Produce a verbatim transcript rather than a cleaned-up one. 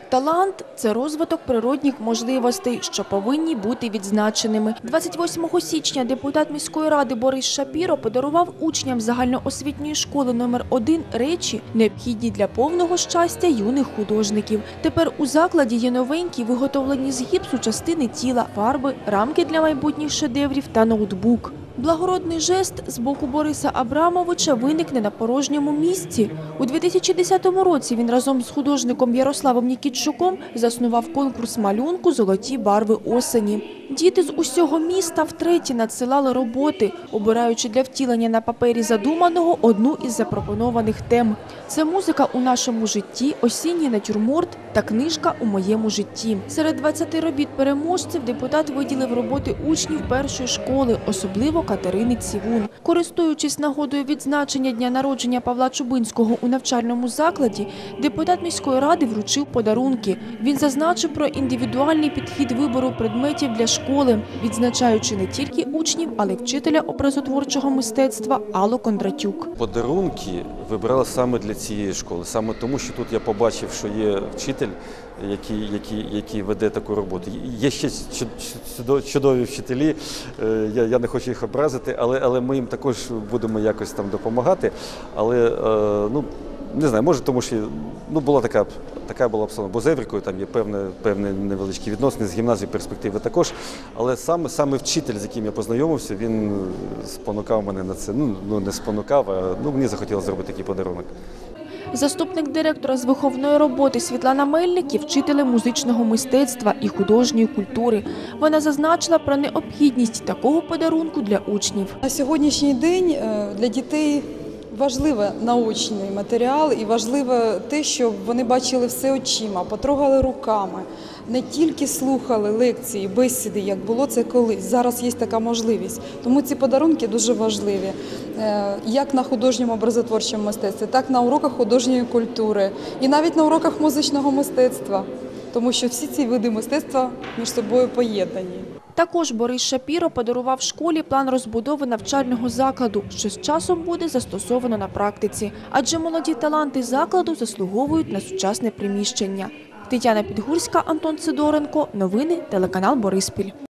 Талант – це розвиток природних можливостей, що повинні бути відзначеними. двадцять восьмого січня депутат міської ради Борис Шапіро подарував учням загальноосвітньої школи номер один речі, необхідні для повного щастя юних художників. Тепер у закладі є новенькі, виготовлені з гіпсу частини тіла, фарби, рамки для майбутніх шедеврів та ноутбук. Благородний жест з боку Бориса Абрамовича виникне на порожньому місці. У дві тисячі десятому році він разом з художником Ярославом Нікітчуком заснував конкурс малюнку «Золоті барви осені». Діти з усього міста втретє надсилали роботи, обираючи для втілення на папері задуманого одну із запропонованих тем. Це музика у нашому житті, осінній натюрморт та книжка у моєму житті. Серед двадцяти робіт переможців депутат виділив роботи учнів першої школи, особливо Катерини Цівун. Користуючись нагодою відзначення дня народження Павла Чубинського у навчальному закладі, депутат міської ради вручив подарунки. Він зазначив про індивідуальний підхід вибору предметів для школи, відзначаючи не тільки учнів, але й вчителя образотворчого мистецтва Аллу Кондратюк. Подарунки вибирали саме для цієї школи, саме тому, що тут я побачив, що є вчитель, який, який, який веде таку роботу. Є ще чудові вчителі, я, я не хочу їх образити, але, але ми їм також будемо якось там допомагати. Але, ну, не знаю, може тому, що ну, була така, така була обстановка, бо з Еврикою там є певні, певні невеличкі відносини, з гімназією перспективи також. Але саме, саме вчитель, з яким я познайомився, він спонукав мене на це. Ну, ну не спонукав, а ну, мені захотілося зробити такий подарунок. Заступник директора з виховної роботи Світлана Мельник є вчителем музичного мистецтва і художньої культури. Вона зазначила про необхідність такого подарунку для учнів. На сьогоднішній день для дітей важливий наочний матеріал і важливо те, щоб вони бачили все очима, потрогали руками, не тільки слухали лекції, бесіди, як було це колись. Зараз є така можливість. Тому ці подарунки дуже важливі. Як на художньому образотворчому мистецтві, так на уроках художньої культури і навіть на уроках музичного мистецтва. Тому що всі ці види мистецтва між собою поєднані. Також Борис Шапіро подарував школі план розбудови навчального закладу, що з часом буде застосовано на практиці. Адже молоді таланти закладу заслуговують на сучасне приміщення. Тетяна Підгурська, Антон Сидоренко. Новини, телеканал Бориспіль.